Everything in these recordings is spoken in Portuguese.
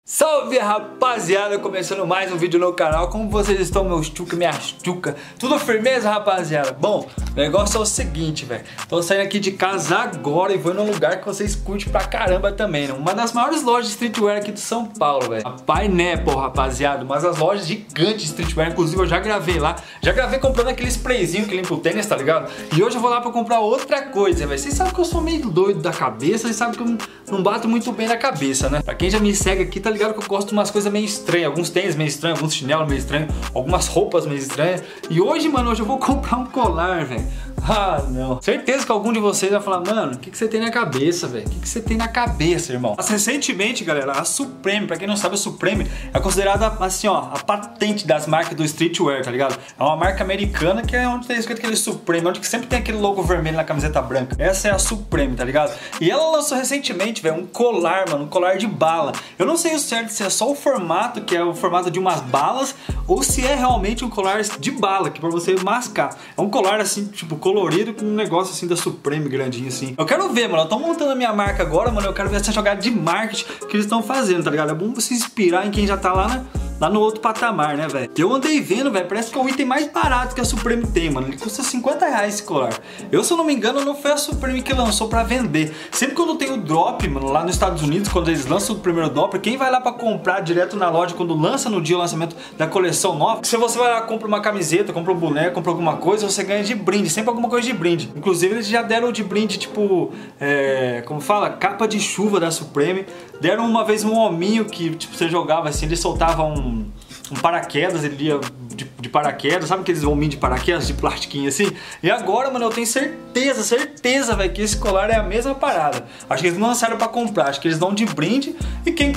Salve rapaziada, começando mais um vídeo no canal. Como vocês estão, meus tchuca, minhas tchuca? Tudo firmeza, rapaziada? Bom, o negócio é o seguinte, velho. Tô saindo aqui de casa agora e vou num lugar que vocês curtem pra caramba também, né? Uma das maiores lojas de streetwear aqui de São Paulo, velho. A Pineapple, rapaziada. Uma das lojas gigantes de streetwear. Inclusive eu já gravei lá. Já gravei comprando aquele sprayzinho que limpa o tênis, tá ligado? E hoje eu vou lá pra comprar outra coisa, velho. Vocês sabem que eu sou meio doido da cabeça. Vocês sabem que eu não bato muito bem na cabeça, né? Pra quem já me segue aqui, tá ligado que eu gosto de umas coisas meio estranhas, alguns tênis meio estranhos, alguns chinelos meio estranhos, algumas roupas meio estranhas. E hoje, mano, eu vou comprar um colar, velho. Ah, não. Certeza que algum de vocês vai falar, mano, o que você tem na cabeça, velho? O que você tem na cabeça, irmão? Mas recentemente, galera, a Supreme, pra quem não sabe, a Supreme é considerada, assim, ó, a patente das marcas do streetwear, tá ligado? É uma marca americana que é onde tem escrito aquele Supreme, onde que sempre tem aquele logo vermelho na camiseta branca. Essa é a Supreme, tá ligado? E ela lançou recentemente, velho, um colar, mano, um colar de bala. Eu não sei o certo se é só o formato, que é o formato de umas balas, ou se é realmente um colar de bala, que é pra você mascar. É um colar, assim, tipo, colorido com um negócio assim da Supreme grandinho assim. Eu quero ver, mano, eu tô montando a minha marca agora, mano, eu quero ver essa jogada de marketing que eles estão fazendo, tá ligado? É bom você se inspirar em quem já tá lá no outro patamar, né, velho? Eu andei vendo, velho, parece que é o item mais barato que a Supreme tem, mano. Ele custa 50 reais esse colar. Eu, se eu não me engano, não foi a Supreme que lançou pra vender. Sempre quando tem o drop, mano, lá nos Estados Unidos, quando eles lançam o primeiro drop, quem vai lá pra comprar direto na loja, quando lança no dia o lançamento da coleção nova, se você vai lá, compra uma camiseta, compra um boneco, compra alguma coisa, você ganha de brinde, sempre alguma coisa de brinde. Inclusive, eles já deram de brinde, tipo, como fala? Capa de chuva da Supreme. Deram uma vez um hominho que, tipo, você jogava assim, ele soltava um paraquedas, ele ia de paraquedas, sabe aqueles hominhos de paraquedas, de plastiquinho assim? E agora, mano, eu tenho certeza, velho, que esse colar é a mesma parada. Acho que eles não lançaram pra comprar, acho que eles dão de brinde e quem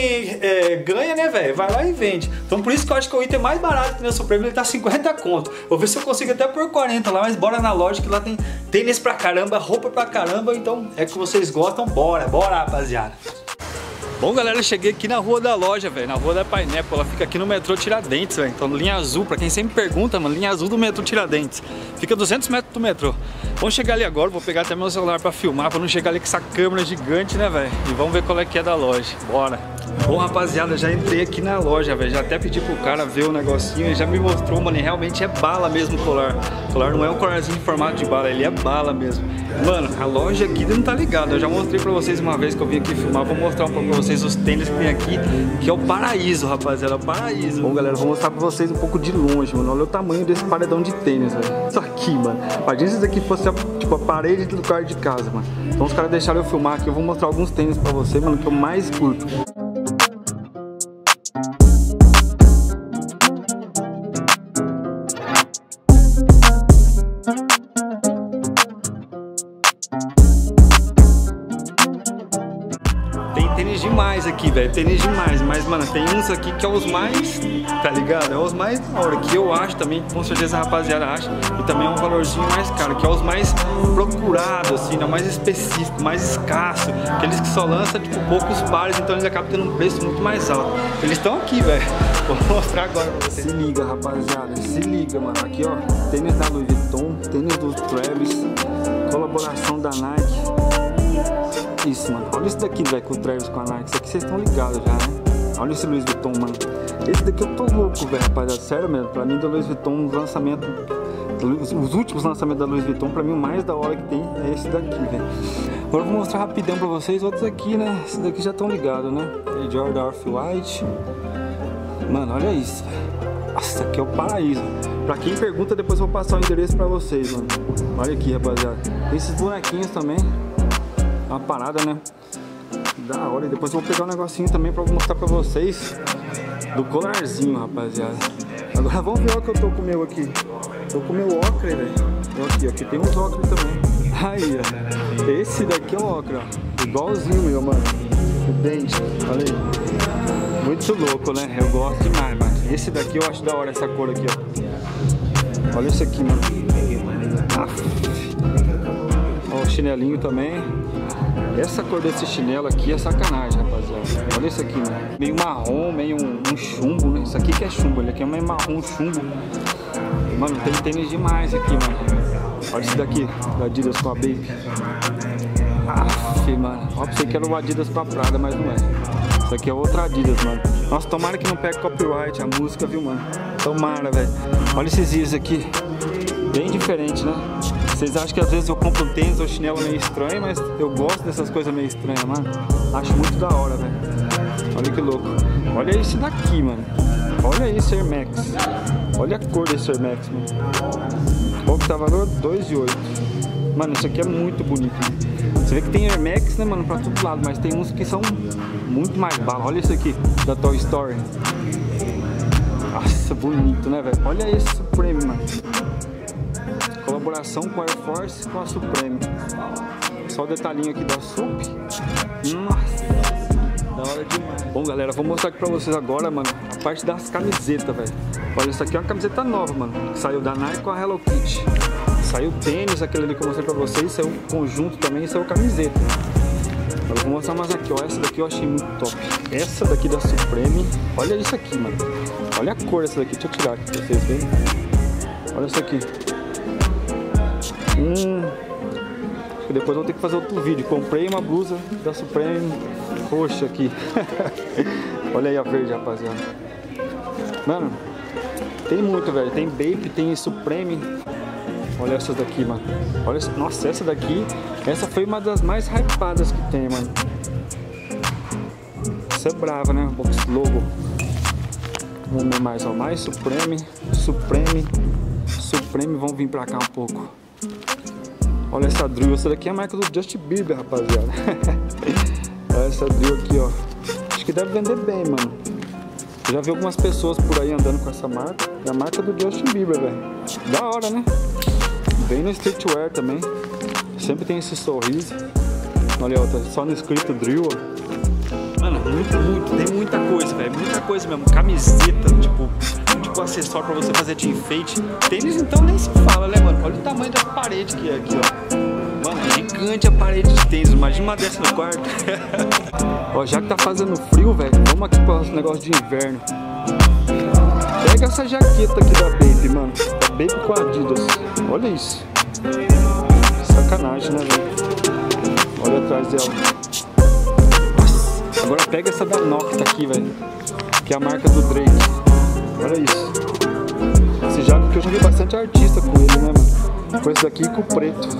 ganha, né, velho, vai lá e vende. Então por isso que eu acho que o item mais barato que na Supreme, ele tá 50 conto. Vou ver se eu consigo até por 40 lá, mas bora na loja que lá tem tênis pra caramba, roupa pra caramba, então é que vocês gostam, bora, rapaziada. Bom, galera, eu cheguei aqui na rua da loja, velho, na rua da Pineapple. Ela fica aqui no metrô Tiradentes, velho. Então, linha azul, pra quem sempre pergunta, mano, linha azul do metrô Tiradentes. Fica 200 metros do metrô. Vamos chegar ali agora, vou pegar até meu celular pra filmar, pra não chegar ali com essa câmera gigante, né, velho? E vamos ver qual é que é da loja. Bora! Bom, rapaziada, já entrei aqui na loja, velho. Já até pedi pro cara ver o negocinho. Ele já me mostrou, mano, e realmente é bala mesmo o colar. O colar não é um colarzinho em formato de bala, ele é bala mesmo. Mano, a loja aqui não tá ligada. Eu já mostrei pra vocês uma vez que eu vim aqui filmar. Vou mostrar um pouco pra vocês os tênis que tem aqui, que é o paraíso, rapaziada, o paraíso. Bom, galera, vou mostrar pra vocês um pouco de longe, mano. Olha o tamanho desse paredão de tênis, velho. Isso aqui, mano. Imagina se isso aqui fosse, tipo, a parede do quarto de casa, mano. Então os caras deixaram eu filmar aqui. Eu vou mostrar alguns tênis pra você, mano, que eu mais curto. Tênis demais aqui, velho, tênis demais, mas, mano, tem uns aqui que é os mais, tá ligado? É os mais da hora, que eu acho também, com certeza a rapaziada acha, e também é um valorzinho mais caro, que é os mais procurados, assim, né? Mais específico, mais escasso, aqueles que só lançam, tipo, poucos pares, então eles acabam tendo um preço muito mais alto. Eles estão aqui, velho, vou mostrar agora pra vocês. Se liga, rapaziada, se liga, mano, aqui, ó, tênis da Louis Vuitton, tênis do Travis, colaboração da Nike. Isso, mano. Olha isso daqui, velho, com o Travis, com a Nike. Isso aqui vocês estão ligados já, né? Olha esse Louis Vuitton, mano. Esse daqui eu tô louco, velho, rapaziada. Sério mesmo. Pra mim, da Louis Vuitton, os últimos lançamentos da Louis Vuitton, pra mim, o mais da hora que tem é esse daqui, velho. Agora eu vou mostrar rapidão pra vocês outros aqui, né? Esses daqui já estão ligados, né? Jordan Off-White. Mano, olha isso, velho. Nossa, aqui é o paraíso. Pra quem pergunta, depois eu vou passar o endereço pra vocês, mano. Olha aqui, rapaziada. Tem esses bonequinhos também. Uma parada, né? Da hora. E depois eu vou pegar um negocinho também pra mostrar pra vocês do colarzinho, rapaziada. Agora vamos ver o que eu tô com o meu aqui. Tô com o meu ocre, velho. Aqui tem uns ocre também. Aí, ó. Esse daqui é o ocre, ó. Igualzinho meu, mano. O dente. Olha aí. Muito louco, né? Eu gosto demais, mano. Esse daqui eu acho da hora, essa cor aqui, ó. Olha esse aqui, mano. Ó, o chinelinho também. Essa cor desse chinelo aqui é sacanagem, rapaziada. Olha isso aqui, mano. Meio marrom, meio um chumbo, né? Isso aqui que é chumbo, ele aqui é meio marrom, chumbo. Mano, tem tênis demais aqui, mano. Olha esse daqui, da Adidas com a Baby. Mano. Ó, pensei que era o Adidas com a Prada, mas não é. Isso aqui é outra Adidas, mano. Nossa, tomara que não pegue copyright a música, viu, mano? Tomara, velho. Olha esses Yeezys aqui. Bem diferente, né? Vocês acham que às vezes eu compro um tênis ou chinelo meio estranho, mas eu gosto dessas coisas meio estranhas, mano. Acho muito da hora, velho. Olha que louco. Olha isso daqui, mano. Olha esse Air Max. Olha a cor desse Air Max, mano. Qual que tá o valor? 2,8. Mano, isso aqui é muito bonito, né? Você vê que tem Air Max, né, mano, pra todo lado, mas tem uns que são muito mais bala. Olha isso aqui, da Toy Story. Nossa, bonito, né, velho? Olha esse Supreme, mano. Colaboração com a Air Force com a Supreme. Só o detalhinho aqui da Sup. Nossa, da hora demais. Bom, galera, vou mostrar aqui pra vocês agora, mano, a parte das camisetas, velho. Olha, isso aqui é uma camiseta nova, mano, que saiu da Nike com a Hello Kitty. Saiu tênis, aquele ali que eu mostrei pra vocês, saiu conjunto também, saiu camiseta. Agora eu vou mostrar mais aqui, ó. Essa daqui eu achei muito top. Essa daqui da Supreme, olha isso aqui, mano. Olha a cor dessa daqui, deixa eu tirar aqui pra vocês verem. Olha isso aqui. Acho que depois eu vou ter que fazer outro vídeo. Comprei uma blusa da Supreme roxa aqui. Olha aí a verde, rapaziada. Mano, tem muito, velho. Tem Bape, tem Supreme. Olha essas daqui, mano. Olha, nossa, essa daqui, essa foi uma das mais hypadas que tem, mano. Essa é brava, né? Box logo. Vamos ver mais, ó. Mais Supreme, Supreme, Supreme. Vamos vir pra cá um pouco. Olha essa drill. Essa daqui é a marca do Justin Bieber, rapaziada. Olha essa drill aqui, ó. Acho que deve vender bem, mano. Eu já vi algumas pessoas por aí andando com essa marca. É a marca do Justin Bieber, velho. Da hora, né? Bem no streetwear também. Sempre tem esse sorriso. Olha, ó, tá só no escrito drill, ó. Mano, tem muita coisa, velho. Muita coisa mesmo. Camiseta, tipo acessório pra você fazer de enfeite. Tênis então nem se fala, né, mano? Olha o tamanho da parede que é aqui, ó. Mano, é gigante a parede de tênis. Imagina uma dessa no quarto. Ó, já que tá fazendo frio, velho, vamos aqui para os negócios de inverno. Pega essa jaqueta aqui da Bape, mano. Da Bape com Adidas. Olha isso. Sacanagem, né, velho? Olha atrás dela. Nossa. Agora pega essa da Nocta aqui, velho. Que é a marca do Drake. Olha isso. Esse jaco que eu já vi bastante artista com ele, né, mano? Com esse daqui e com o preto.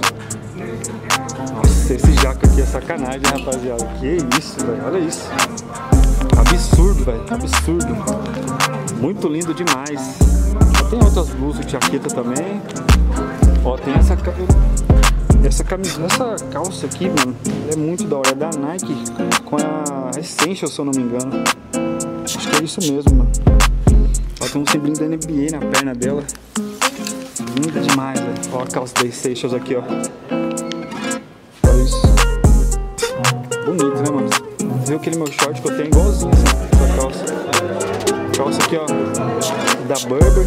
Nossa, esse jaco aqui é sacanagem, rapaziada. Que isso, velho. Olha isso. Absurdo, velho. Absurdo. Muito lindo demais. Tem outras blusas de jaqueta também. Ó, tem essa camisa, essa calça aqui, mano. Ela é muito da hora. É da Nike com a Essential, se eu não me engano. Acho que é isso mesmo, mano. Ela tem um símbolo da NBA na perna dela. Linda demais, velho. Ó a calça da Essentials aqui, ó. Olha isso. Bonito, né, mano? Viu aquele meu short que eu tenho igualzinho assim, essa calça. Calça aqui, ó, da Burberry.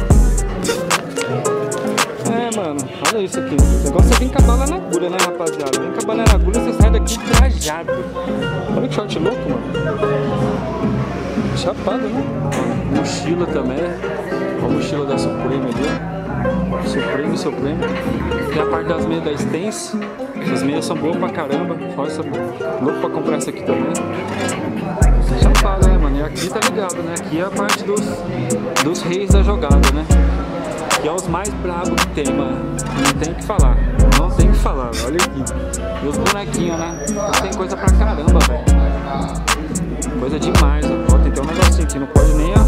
É, mano, olha isso aqui. O negócio é vir com a bala na agulha, né, rapaziada? Vem com a bala na agulha, você sai daqui trajado. Olha que short louco, mano. Chapado, né? Mochila também. A mochila da Supreme ali. Supreme. Tem a parte das meias da Stance. Essas meias são boas pra caramba. Olha essa, louco pra comprar essa aqui também. Chapado, né, mano? E aqui tá ligado, né? Aqui é a parte dos reis da jogada, né? Aqui é os mais bravos que tem, mano. Não tem o que falar. Não tem o que falar. Olha aqui. E os bonequinhos, né? Tem coisa pra caramba, velho. Coisa demais, ó. Ó, tem até um negocinho aqui. Não pode nem, ó.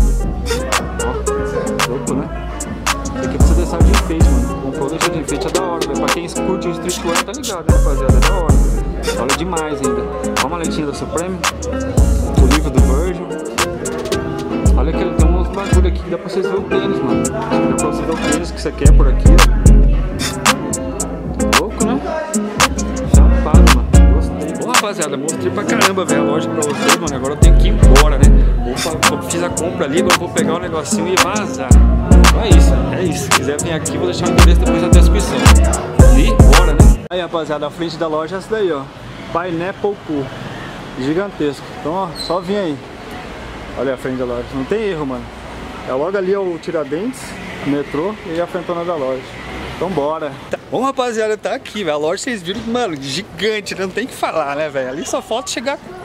Ó, louco, né? Isso aqui precisa deixar de enfeite, mano. Comprou deixa de enfeite, é da hora, velho. Pra quem curte o streetwear, tá ligado, né, rapaziada? É da hora. Olha demais ainda. Olha a maletinha da Supreme. O livro do Virgil. Olha que ele tem uns bagulho aqui que dá pra vocês ver o tênis, mano. Dá pra você ver o tênis que você quer por aqui, ó. Louco, né? Chapado, mano. Gostei. Bom, rapaziada, mostrei pra caramba, velho, a loja pra vocês, mano. Agora eu tenho que ir embora, né? Eu fiz a compra ali, agora eu vou pegar o negocinho e vazar. É isso. Se quiser vir aqui, vou deixar o endereço depois da descrição. E bora, né? Aí, rapaziada, a frente da loja é essa daí, ó. Pineapple Pool. Gigantesco. Então, ó, só vir aí. Olha a frente da loja. Não tem erro, mano. É logo ali o Tiradentes, o metrô e a frentona da loja. Então, bora. Bom, rapaziada, tá aqui, velho. A loja, vocês viram, mano, gigante, né? Não tem o que falar, né, velho? Ali só falta chegar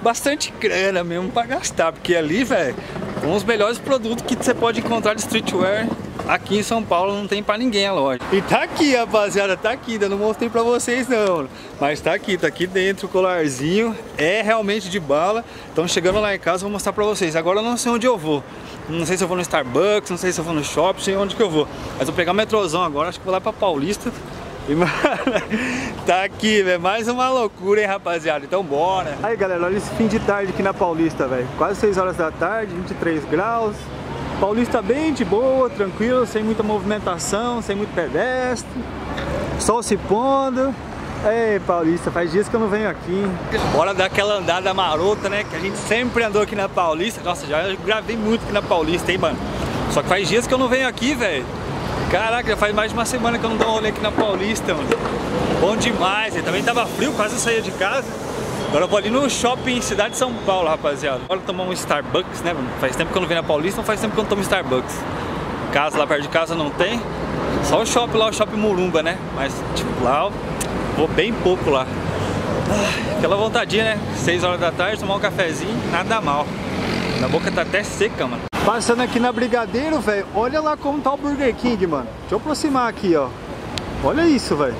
bastante grana mesmo pra gastar, porque ali, velho, são os melhores produtos que você pode encontrar de streetwear. Aqui em São Paulo não tem pra ninguém a loja. E tá aqui, rapaziada, tá aqui. Ainda não mostrei pra vocês não, mas tá aqui dentro o colarzinho. É realmente de bala. Então chegando lá em casa eu vou mostrar pra vocês. Agora eu não sei onde eu vou. Não sei se eu vou no Starbucks, não sei se eu vou no shopping, não sei onde que eu vou. Mas vou pegar o metrôzão agora, acho que vou lá pra Paulista. E, mano, tá aqui, velho, mais uma loucura, hein, rapaziada, então bora. Aí, galera, olha esse fim de tarde aqui na Paulista, velho. Quase 6 horas da tarde, 23 graus. Paulista bem de boa, tranquilo, sem muita movimentação, sem muito pedestre. Sol se pondo. Ei, Paulista, faz dias que eu não venho aqui. Bora dar aquela andada marota, né, que a gente sempre andou aqui na Paulista. Nossa, já gravei muito aqui na Paulista, hein, mano. Só que faz dias que eu não venho aqui, velho. Caraca, já faz mais de uma semana que eu não dou um rolê aqui na Paulista, mano. Bom demais, também tava frio, quase eu saía de casa. Agora eu vou ali no shopping Cidade de São Paulo, rapaziada. Agora tomar um Starbucks, né, mano? Faz tempo que eu não venho na Paulista, não faz tempo que eu não tomo Starbucks. Casa lá perto de casa não tem. Só o shopping lá, o shopping Morumba, né? Mas, tipo, lá eu vou bem pouco lá. Aquela vontadinha, né? 6 horas da tarde, tomar um cafezinho, nada mal. A boca tá até seca, mano. Passando aqui na Brigadeiro, velho, olha lá como tá o Burger King, mano. Deixa eu aproximar aqui, ó. Olha isso, velho.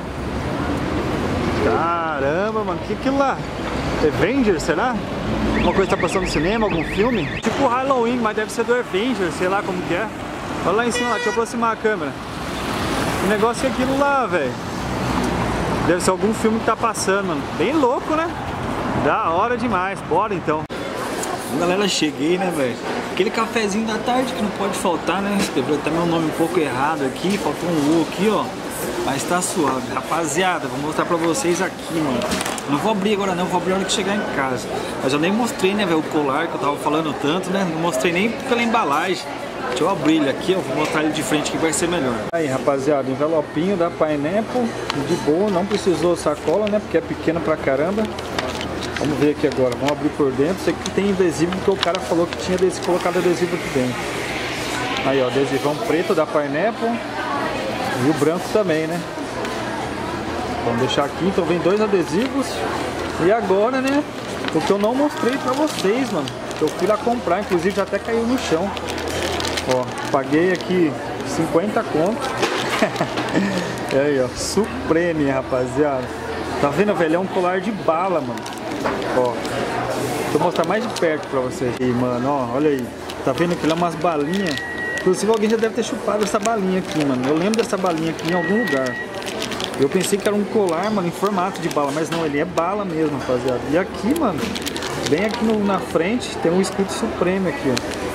Caramba, mano, que aquilo lá? Avengers, será? Uma coisa tá passando no cinema, algum filme? Tipo Halloween, mas deve ser do Avengers, sei lá como que é. Olha lá em cima, lá, deixa eu aproximar a câmera. Que negócio é aquilo lá, velho? Deve ser algum filme que tá passando, mano. Bem louco, né? Da hora demais, bora então. Galera, cheguei, né, velho? Aquele cafezinho da tarde que não pode faltar, né? Escreveu até meu nome um pouco errado aqui, faltou um U aqui, ó. Mas tá suave. Rapaziada, vou mostrar pra vocês aqui, mano. Não vou abrir agora não, vou abrir na hora que chegar em casa. Mas eu nem mostrei, né, velho, o colar que eu tava falando tanto, né? Não mostrei nem pela embalagem. Deixa eu abrir ele aqui, ó. Vou mostrar ele de frente que vai ser melhor. Aí, rapaziada, envelopinho da Pineapple. De boa, não precisou sacola, né? Porque é pequena pra caramba. Vamos ver aqui agora, vamos abrir por dentro. Isso aqui tem adesivo, porque o cara falou que tinha colocado adesivo aqui dentro. Aí, ó, adesivão preto da Pineapple. E o branco também, né? Vamos deixar aqui, então vem 2 adesivos. E agora, né, o que eu não mostrei pra vocês, mano, que eu fui lá comprar, inclusive já até caiu no chão. Ó, paguei aqui 50 conto. E aí, ó, Supreme, rapaziada. Tá vendo, velho? É um colar de bala, mano. Ó, vou mostrar mais de perto pra vocês. E, mano, ó, olha aí. Tá vendo que ele é umas balinhas. Inclusive alguém já deve ter chupado essa balinha aqui, mano. Eu lembro dessa balinha aqui em algum lugar. Eu pensei que era um colar, mano, em formato de bala. Mas não, ele é bala mesmo, rapaziada. E aqui, mano, bem aqui na frente, tem um escrito Supreme aqui, ó.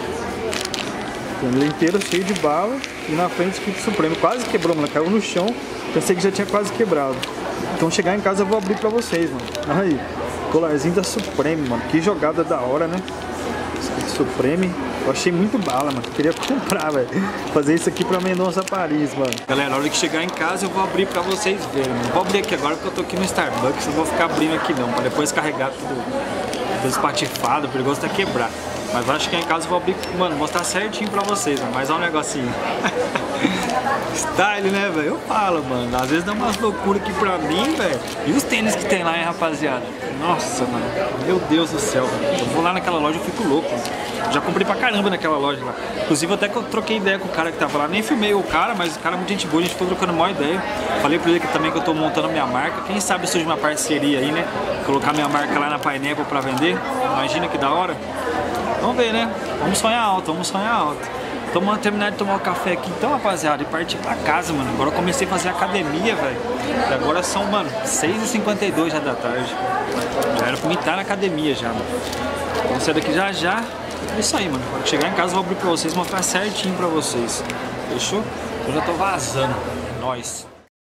Ele inteiro cheio de bala. E na frente escrito Supreme. Quase quebrou, mano. Caiu no chão. Pensei que já tinha quase quebrado. Então chegar em casa eu vou abrir pra vocês, mano. Aí, colarzinho da Supreme, mano. Que jogada da hora, né? Escrito Supreme. Eu achei muito bala, mano. Queria comprar, velho. Fazer isso aqui pra Mendonça, Paris, mano. Galera, na hora que chegar em casa eu vou abrir pra vocês verem, mano. Vou abrir aqui agora porque eu tô aqui no Starbucks. Não vou ficar abrindo aqui não, pra depois carregar tudo espatifado, perigoso até quebrar. Mas acho que em casa eu vou abrir, mano, mostrar certinho pra vocês, mano. Mas olha um negocinho. Style, né, velho? Eu falo, mano. Às vezes dá umas loucuras aqui pra mim, velho. E os tênis que tem lá, hein, rapaziada? Nossa, mano. Meu Deus do céu, velho. Eu vou lá naquela loja, eu fico louco, mano. Já comprei pra caramba naquela loja lá. Inclusive até que eu troquei ideia com o cara que tava lá. Nem filmei o cara, mas o cara é muito gente boa, a gente ficou trocando uma ideia. Falei pra ele que também que eu tô montando minha marca. Quem sabe surge uma parceria aí, né? Colocar minha marca lá na Pineapple pra vender. Imagina que da hora. Vamos ver, né? Vamos sonhar alto, vamos sonhar alto. Então vamos terminar de tomar o café aqui então, rapaziada, e partir pra casa, mano. Agora eu comecei a fazer academia, velho. E agora são, mano, 6h52 já da tarde. Já era pra mim estar na academia já, mano. Vamos sair daqui já já. É isso aí, mano. Quando chegar em casa eu vou abrir pra vocês, mostrar certinho pra vocês. Fechou? Eu já tô vazando. É nóis.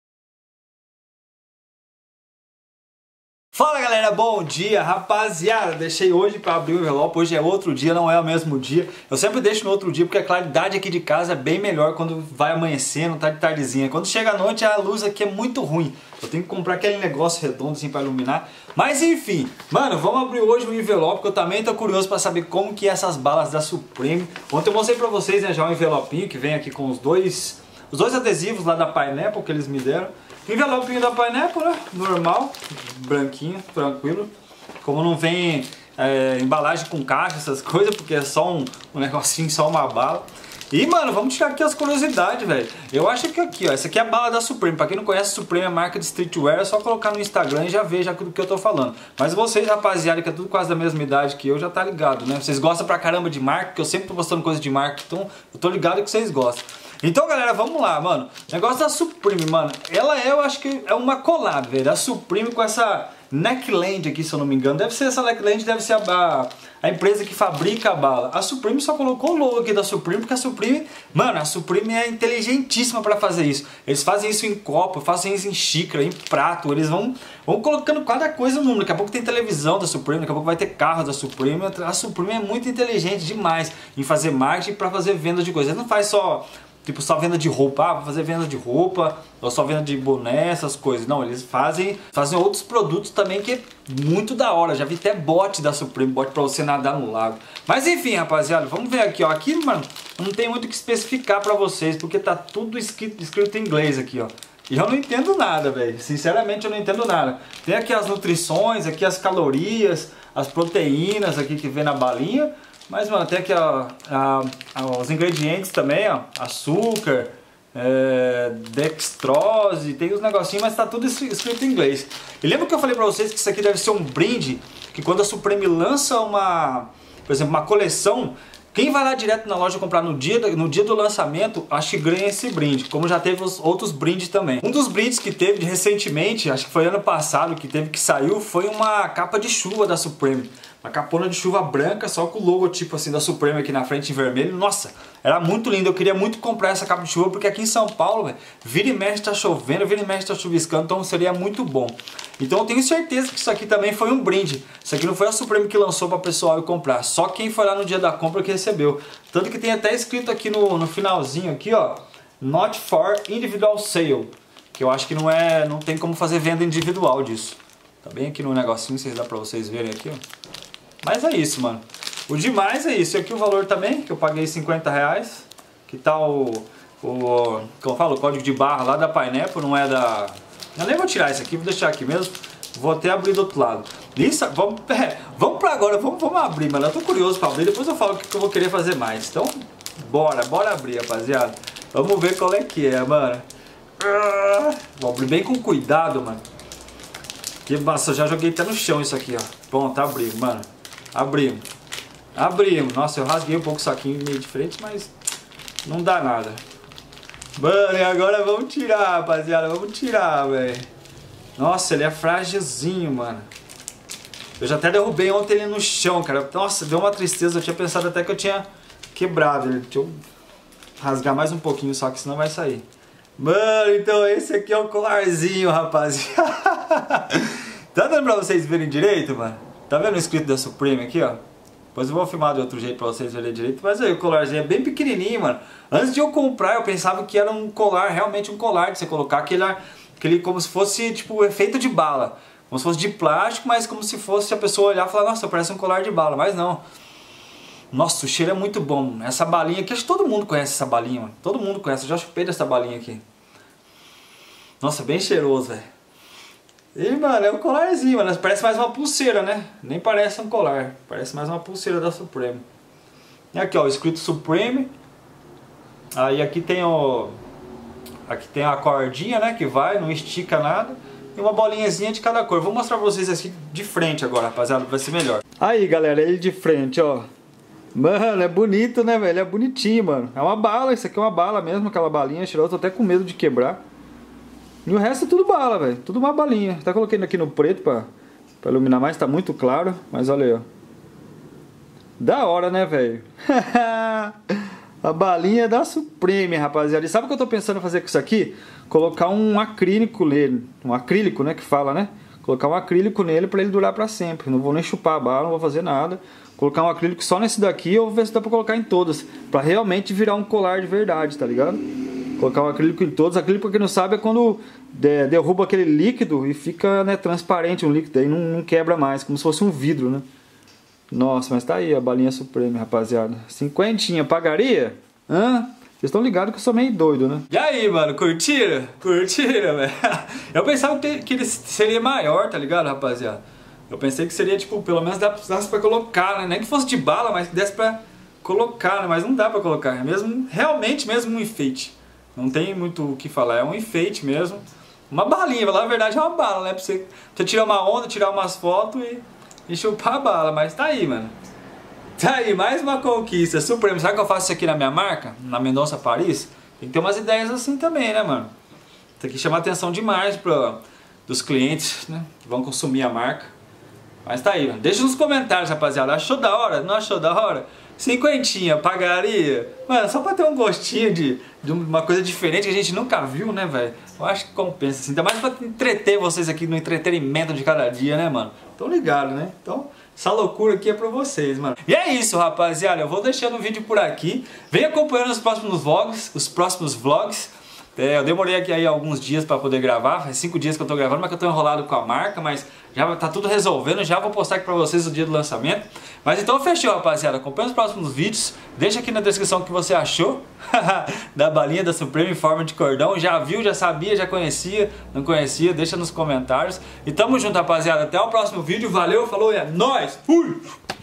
Fala galera, bom dia, rapaziada, deixei hoje pra abrir o envelope, hoje é outro dia, não é o mesmo dia. Eu sempre deixo no outro dia porque a claridade aqui de casa é bem melhor quando vai amanhecendo, tá de tardezinha. Quando chega a noite a luz aqui é muito ruim, eu tenho que comprar aquele negócio redondo assim pra iluminar. Mas enfim, mano, vamos abrir hoje o envelope que eu também tô curioso pra saber como que é essas balas da Supreme. Ontem eu mostrei pra vocês, né, já um envelopinho que vem aqui com os dois adesivos lá da Pineapple que eles me deram. Envelopinho da Pineapple, né? Normal, branquinho, tranquilo. como não vem embalagem com caixa, essas coisas, porque é só um negocinho, só uma bala. E, mano, vamos tirar aqui as curiosidades, velho. Eu acho que aqui, ó, essa aqui é a bala da Supreme. Pra quem não conhece, Supreme é marca de streetwear, é só colocar no Instagram e já vê do que eu tô falando. Mas vocês, rapaziada, que é tudo quase da mesma idade que eu, já tá ligado, né? Vocês gostam pra caramba de marca, que eu sempre tô postando coisa de marca, então eu tô ligado que vocês gostam. Então, galera, vamos lá, mano. Negócio da Supreme, mano. Ela eu acho que é uma collab, velho, da Supreme com essa Neckland aqui, se eu não me engano. Deve ser essa Neckland, deve ser a empresa que fabrica a bala. A Supreme só colocou o logo aqui da Supreme, porque a Supreme, mano, a Supreme é inteligentíssima pra fazer isso. Eles fazem isso em copo, fazem isso em xícara, em prato. Eles vão colocando cada coisa no mundo. Daqui a pouco tem televisão da Supreme, daqui a pouco vai ter carro da Supreme. A Supreme é muito inteligente demais em fazer marketing pra fazer venda de coisas. Eles não faz só... tipo, só venda de roupa, vou fazer venda de roupa, ou só venda de boné, essas coisas. Não, eles fazem outros produtos também que é muito da hora. Já vi até bote da Supreme, bote pra você nadar no lago. Mas enfim, rapaziada, vamos ver aqui, ó. Aqui, mano, não tem muito o que especificar pra vocês, porque tá tudo escrito em inglês aqui, ó. E eu não entendo nada, velho. Sinceramente, eu não entendo nada. Tem aqui as nutrições, aqui as calorias, as proteínas aqui que vem na balinha. Mas, mano, tem aqui os ingredientes também, ó. Açúcar, dextrose, tem os negocinhos, mas tá tudo escrito em inglês. E lembra que eu falei pra vocês que isso aqui deve ser um brinde, que quando a Supreme lança por exemplo, uma coleção, quem vai lá direto na loja comprar no dia do lançamento, acho que ganha esse brinde, como já teve os outros brindes também. Um dos brindes que teve recentemente, acho que foi ano passado, que saiu, foi uma capa de chuva da Supreme. Uma capona de chuva branca, só com o logotipo assim da Supreme aqui na frente em vermelho. Nossa, era muito lindo. Eu queria muito comprar essa capa de chuva, porque aqui em São Paulo, véio, vira e mexe tá chovendo, vira e mexe tá chuviscando, então seria muito bom. Então eu tenho certeza que isso aqui também foi um brinde. Isso aqui não foi a Supreme que lançou para o pessoal ir comprar, só quem foi lá no dia da compra que recebeu. Tanto que tem até escrito aqui no finalzinho aqui, ó, Not for individual sale, que eu acho que não tem como fazer venda individual disso. Tá bem aqui no negocinho, vocês dá para vocês verem aqui, ó. Mas é isso, mano. O demais é isso. E aqui o valor também, que eu paguei 50 reais. Que tá como eu falo, o código de barra lá da Pineapple, não é da... Eu nem vou tirar isso aqui, vou deixar aqui mesmo. Vou até abrir do outro lado. Isso, vamos pra agora, vamos abrir, mano. Eu tô curioso pra abrir, depois eu falo o que eu vou querer fazer mais. Então, bora abrir, rapaziada. Vamos ver qual é que é, mano. Vou abrir bem com cuidado, mano. Que massa, eu já joguei até no chão isso aqui, ó. Pronto, abriu, mano. Abrimos. Nossa, eu rasguei um pouco o saquinho meio diferente, mas não dá nada. Mano, e agora vamos tirar, rapaziada. Vamos tirar, velho. Nossa, ele é frágilzinho, mano. Eu já até derrubei ontem ele no chão, cara. Nossa, deu uma tristeza. Eu tinha pensado até que eu tinha quebrado ele. Deixa eu rasgar mais um pouquinho só, que senão vai sair. Mano, então esse aqui é o colarzinho, rapaziada. Tá dando pra vocês verem direito, mano? Tá vendo o escrito da Supreme aqui, ó? Depois eu vou filmar de outro jeito pra vocês verem direito. Mas aí o colarzinho é bem pequenininho, mano. Antes de eu comprar, eu pensava que era um colar, realmente um colar de você colocar. Aquele como se fosse, tipo, feito de bala. Como se fosse de plástico, mas como se fosse a pessoa olhar e falar, nossa, parece um colar de bala. Mas não. Nossa, o cheiro é muito bom. Essa balinha aqui, acho que todo mundo conhece essa balinha, mano. Todo mundo conhece, eu já chupei dessa balinha aqui. Nossa, bem cheiroso, velho. E, mano, é um colarzinho, mano. Parece mais uma pulseira, né? Nem parece um colar. Parece mais uma pulseira da Supreme. E aqui, ó, escrito Supreme. Aí aqui tem aqui tem a cordinha, né? Que vai, não estica nada. E uma bolinhazinha de cada cor. Vou mostrar pra vocês aqui de frente agora, rapaziada. Vai ser melhor. Aí, galera, ele de frente, ó. Mano, é bonito, né, velho? É bonitinho, mano. É uma bala, isso aqui é uma bala mesmo. Aquela balinha cheirosa. Tô até com medo de quebrar. E o resto é tudo bala, velho. Tudo uma balinha. Tá colocando aqui no preto pra iluminar mais. Tá muito claro. Mas olha aí, ó. Da hora, né, velho? A balinha da Supreme, rapaziada. E sabe o que eu tô pensando em fazer com isso aqui? Colocar um acrílico nele. Um acrílico, né, que fala, né? Colocar um acrílico nele pra ele durar pra sempre. Não vou nem chupar a bala, não vou fazer nada. Colocar um acrílico só nesse daqui. Eu vou ver se dá pra colocar em todas. Pra realmente virar um colar de verdade, tá ligado? Colocar um acrílico em todos. Acrílico, pra quem não sabe, é quando derruba aquele líquido e fica, né, transparente um líquido. Aí não quebra mais, como se fosse um vidro, né? Nossa, mas tá aí a balinha Supreme, rapaziada. 50, pagaria? Hã? Vocês estão ligados que eu sou meio doido, né? E aí, mano, curtiram? Curtiram, velho? Eu pensava que ele seria maior, tá ligado, rapaziada? Eu pensei que seria, tipo, pelo menos desse pra colocar, né? Nem que fosse de bala, mas que desse pra colocar, né? Mas não dá pra colocar, é mesmo, realmente mesmo um enfeite. Não tem muito o que falar, é um enfeite mesmo. Uma balinha, na verdade é uma bala, né? Pra você tirar uma onda, tirar umas fotos e chupar a bala, mas tá aí, mano. Tá aí, mais uma conquista suprema. Sabe que eu faço isso aqui na minha marca? Na Mendonça Paris? Tem que ter umas ideias assim também, né, mano? Tem que chamar atenção demais dos clientes, né? Que vão consumir a marca. Mas tá aí, mano. Deixa nos comentários, rapaziada. Achou da hora? Não achou da hora? Cinquentinha, pagaria? Mano, só pra ter um gostinho de uma coisa diferente que a gente nunca viu, né, velho? Eu acho que compensa, assim. Ainda mais pra entreter vocês aqui no entretenimento de cada dia, né, mano? Tão ligado, né? Então, essa loucura aqui é pra vocês, mano. E é isso, rapaziada. Eu vou deixando o vídeo por aqui. Vem acompanhando os próximos vlogs. Eu demorei aqui aí alguns dias pra poder gravar, faz 5 dias que eu tô gravando, mas que eu tô enrolado com a marca, mas já tá tudo resolvendo, já vou postar aqui pra vocês no dia do lançamento. Mas então fechou, rapaziada, acompanha os próximos vídeos, deixa aqui na descrição o que você achou da balinha da Supreme em forma de cordão, já viu, já sabia, já conhecia, não conhecia, deixa nos comentários. E tamo junto, rapaziada, até o próximo vídeo, valeu, falou e é nóis, fui!